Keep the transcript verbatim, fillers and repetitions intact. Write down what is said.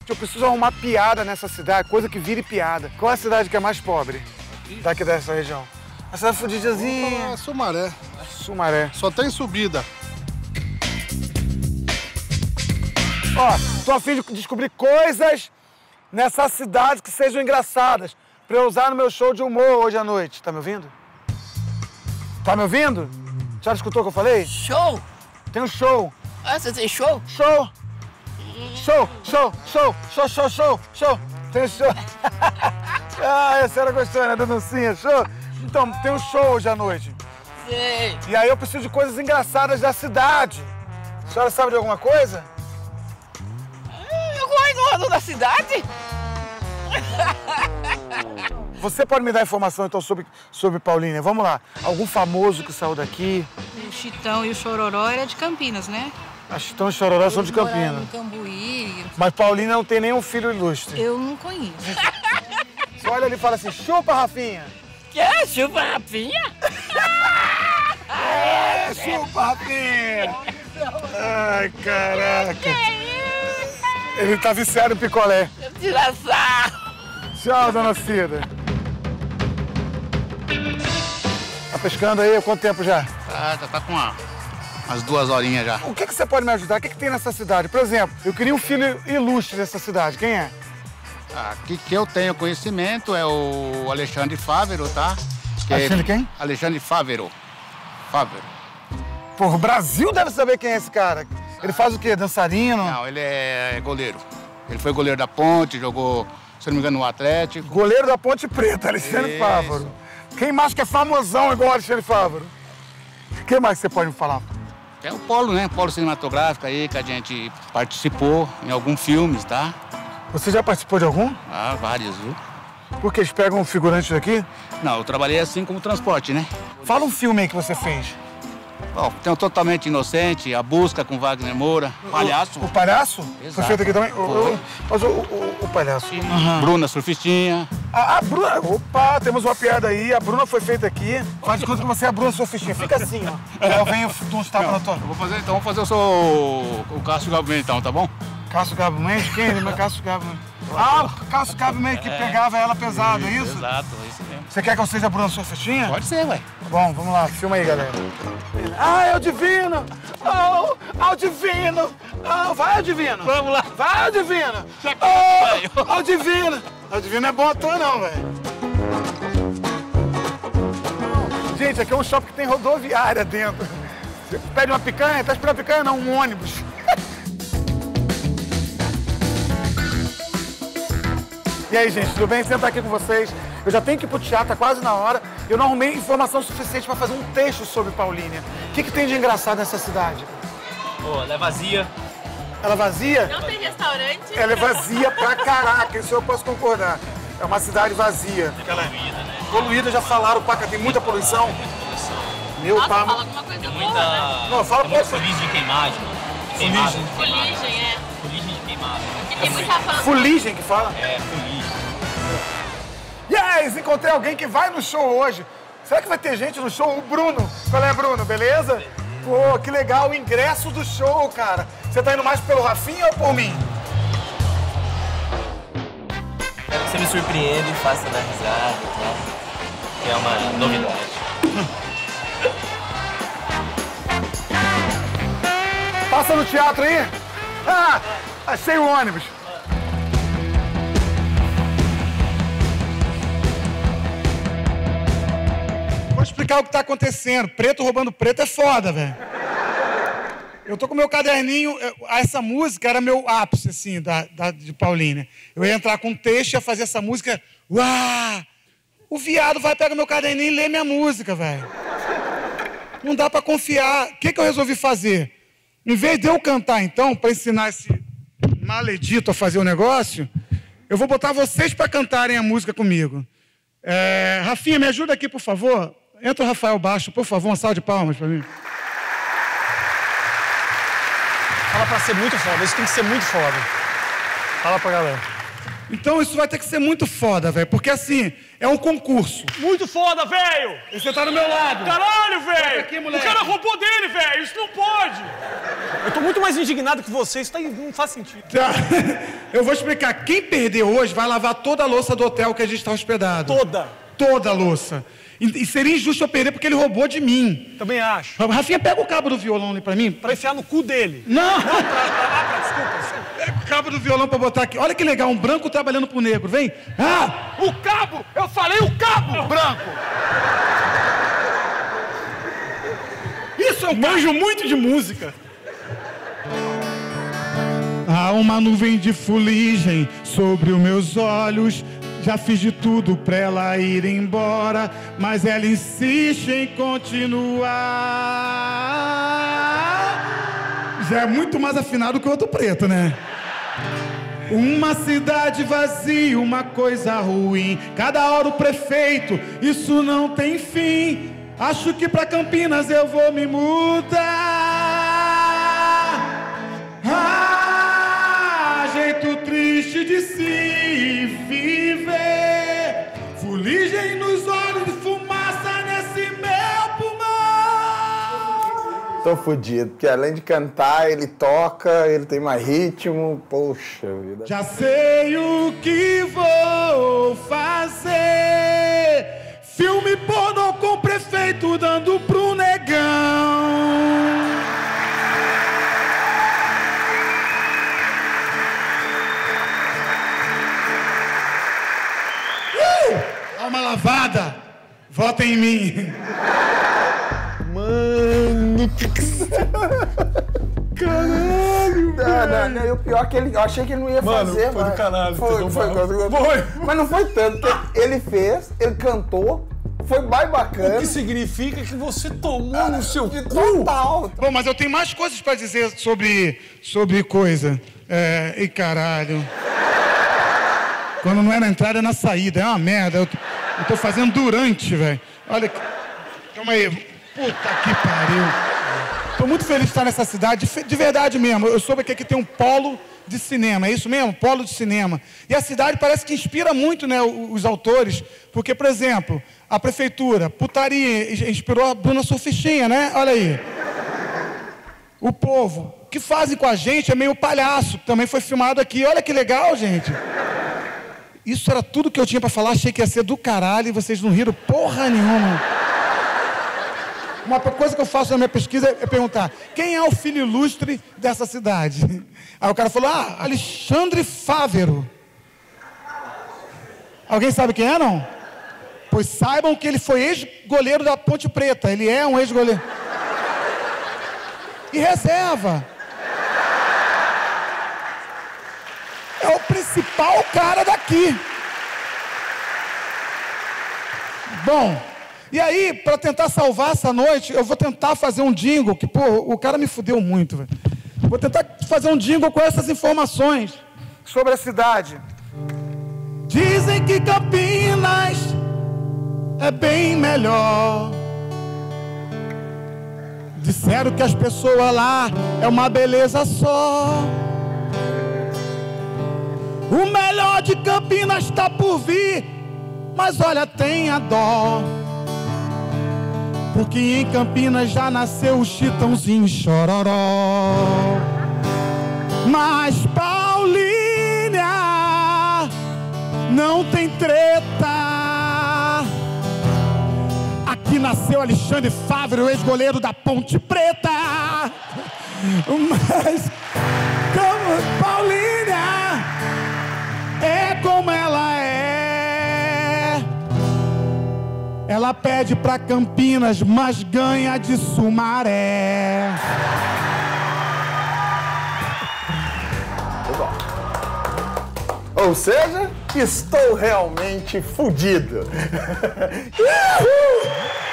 Eu preciso arrumar piada nessa cidade, coisa que vire piada. Qual é a cidade que é mais pobre daqui dessa região? A cidade fudidazinha. É Sumaré. Sumaré. Só tem subida. Ó, tô a fim de descobrir coisas nessa cidade que sejam engraçadas pra eu usar no meu show de humor hoje à noite. Tá me ouvindo? Tá me ouvindo? Já escutou o que eu falei? Show? Tem um show. Ah, você tem show? Show! Show, show, show, show, show, show, show. Tem show. Ah, a senhora gostou, né, da dancinha? Show? Então, tem um show hoje à noite. Sei. E aí eu preciso de coisas engraçadas da cidade. A senhora sabe de alguma coisa? Eu gosto da cidade? Você pode me dar informação, então, sobre, sobre Paulínia? Vamos lá. Algum famoso que saiu daqui? O Chitão e o Chororó era de Campinas, né? A Chitão e Chororó são de Campinas. No Cambuí. Mas Paulínia não tem nenhum filho ilustre. Eu não conheço. Você olha ali e fala assim, chupa, Rafinha. Quer chupa, Rafinha? É, chupa, Rafinha. Ai, caraca. Ele tá viciado em picolé. Tira sarro. Tchau, dona Cida. Tá pescando aí há quanto tempo já? Ah, tá, tá com uma, umas duas horinhas já. O que, que você pode me ajudar? O que, que tem nessa cidade? Por exemplo, eu queria um filho ilustre dessa cidade. Quem é? Aqui que eu tenho conhecimento é o Alexandre Fávero, tá? Que Alexandre é... quem? Alexandre Fávero. Fávero. Pô, o Brasil deve saber quem é esse cara. Ele faz o quê? Dançarino? Não, ele é goleiro. Ele foi goleiro da Ponte, jogou, se não me engano, no Atlético. Goleiro da Ponte Preta, Alexandre Isso. Fávero. Quem mais que é famosão igual Alexandre Fávero? O que mais você pode me falar? É o polo, né? Polo cinematográfico aí, que a gente participou em alguns filmes, tá? Você já participou de algum? Ah, vários, viu? Por que eles pegam um figurante daqui? Não, eu trabalhei assim como transporte, né? Fala um filme aí que você fez. Bom, tem o Totalmente Inocente, A Busca com Wagner Moura, Palhaço. O, o Palhaço? Exato. Foi feito aqui também? O, Foi. o, mas o, o, o Palhaço. Uhum. Bruna Surfistinha. A, a Bruna... Opa, temos uma piada aí. A Bruna foi feita aqui. Faz de conta que você é a Bruna Surfistinha. Fica assim, ó. Eu venho de uns tapas na tua... Eu vou fazer, então, vou fazer o seu... o Cássio Gabumento, então, tá bom? Cássio Gabo Mendes? Quem? Ele é Cássio Gabo Mendes. Ah, o Cássio Gabo Mendes que pegava ela pesada, é isso? Exato, é isso mesmo. Você quer que eu seja a Bruna Surfistinha? Pode ser, ué. Bom, vamos lá, filma aí, galera. Ah, é o Divino! Oh, oh, o Divino! Oh, vai, o Divino! Vamos lá. Vai, o Divino! Oh, oh, o Divino! O Divino não é bom ator, não, velho. Gente, aqui é um shopping que tem rodoviária dentro. Você pede uma picanha, tá esperando picanha? Não, um ônibus. E aí, gente, tudo bem? Sentar aqui com vocês. Eu já tenho que ir pro teatro, tá quase na hora. Eu não arrumei informação suficiente para fazer um texto sobre Paulínia. O que, que tem de engraçado nessa cidade? Pô, ela é vazia. Ela é vazia? Não tem restaurante? Ela é vazia pra caraca, isso eu posso concordar. É uma cidade vazia. É poluída, né? Poluída, já falaram, paca, tem muita poluição. Meu Nossa, pá. fala alguma coisa Tem boa, muita... né? Não, fala tem muita pra- fuligem de queimagem. De queimado. de queimado. Fuligem, é. Fuligem de queimado. E tem muita fama. Fuligem que fala? É, fuligem. Yes, encontrei alguém que vai no show hoje. Será que vai ter gente no show? O Bruno. Qual é, Bruno? Beleza? Pô, que legal, o ingresso do show, cara. Você tá indo mais pelo Rafinha ou por mim? Quero que você me surpreenda e faça dar risada e tal. Que é uma novidade. Passa no teatro aí. Ah, achei o ônibus. Vou explicar o que tá acontecendo. Preto roubando preto é foda, velho. Eu tô com meu caderninho, eu- essa música era meu ápice, assim, da, da, de Paulínia. Eu ia entrar com um texto, ia fazer essa música, uau! O viado vai pegar meu caderninho e lê minha música, velho. Não dá pra confiar. O que, que eu resolvi fazer? Em vez de eu cantar, então, pra ensinar esse maledito a fazer o negócio, eu vou botar vocês pra cantarem a música comigo. É, Rafinha, me ajuda aqui, por favor. Entra o Rafael Baixo, por favor, uma salva de palmas pra mim. Fala pra ser muito foda, isso tem que ser muito foda. Fala pra galera. Então isso vai ter que ser muito foda, velho. Porque assim, é um concurso. Muito foda, velho! E você tá do meu lado. Caralho, velho! aqui, O moleque. cara roubou dele, velho! Isso não pode! Eu tô muito mais indignado que você, isso tá, não faz sentido. Tá. Eu vou explicar. Quem perder hoje vai lavar toda a louça do hotel que a gente tá hospedado. Toda. Toda a louça. E, e seria injusto eu perder porque ele roubou de mim. Também acho. Rafinha, pega o cabo do violão ali pra mim. Pra enfiar no cu dele. Não! Não, pra, pra lá, pra, desculpa. Pega o cabo do violão pra botar aqui. Olha que legal, um branco trabalhando pro negro. Vem. Ah! O cabo! Eu falei o cabo! Branco! Isso eu Manjo muito de música. Há uma nuvem de fuligem sobre os meus olhos. Já fiz de tudo pra ela ir embora, mas ela insiste em continuar. Já é muito mais afinado que o outro preto, né? Uma cidade vazia, uma coisa ruim. Cada hora o prefeito, isso não tem fim. Acho que pra Campinas eu vou me mudar. Ah, jeito triste de se viver. Fuligem nos olhos e fumaça nesse meu pulmão. Tô fudido, porque além de cantar, ele toca, ele tem mais ritmo. Poxa vida. Já sei o que vou fazer. Filme pornô com o prefeito dando pro negão. Uh! Alma lavada, vota em mim. Mano, que... Caralho, não, não, não, e o pior é que ele, eu achei que ele não ia Mano, fazer, foi mas... do caralho, foi, foi, foi, foi, foi, foi. Mas não foi tanto, porque ele fez, ele cantou, foi mais bacana. O que significa que você tomou no seu De cu? total. Bom, mas eu tenho mais coisas pra dizer sobre, sobre coisa. É, e caralho. Quando não é na entrada, é na saída. É uma merda. Eu, eu tô fazendo durante, velho. Olha que... Calma aí. Puta que pariu. Tô muito feliz de estar nessa cidade. De, de verdade mesmo. Eu soube que aqui tem um polo de cinema. É isso mesmo? Polo de cinema. E a cidade parece que inspira muito, né, os, os autores. Porque, por exemplo, a prefeitura, putaria, inspirou a Bruna Surfistinha, né? Olha aí. O povo. O que fazem com a gente é meio palhaço. Também foi filmado aqui. Olha que legal, gente. Isso era tudo que eu tinha pra falar. Achei que ia ser do caralho e vocês não riram porra nenhuma. Uma coisa que eu faço na minha pesquisa é perguntar: quem é o filho ilustre dessa cidade? Aí o cara falou: ah, Alexandre Fávero. Alguém sabe quem é, não? Pois saibam que ele foi ex-goleiro da Ponte Preta. Ele é um ex-goleiro. E reserva. É o principal cara daqui. Bom, e aí, para tentar salvar essa noite, eu vou tentar fazer um jingle, que, pô, o cara me fudeu muito, velho. Vou tentar fazer um jingle com essas informações sobre a cidade. Dizem que Campinas é bem melhor. Disseram que as pessoas lá é uma beleza só. O melhor de Campinas está por vir, mas olha, tenha dó. Porque em Campinas já nasceu o Chitãozinho Chororó. Mas Paulínia não tem treta. Aqui nasceu Alexandre Fávero, ex-goleiro da Ponte Preta. Mas como Paulínia é como ela é. Ela pede pra Campinas, mas ganha de Sumaré. Ou seja, estou realmente fudido. Uhul!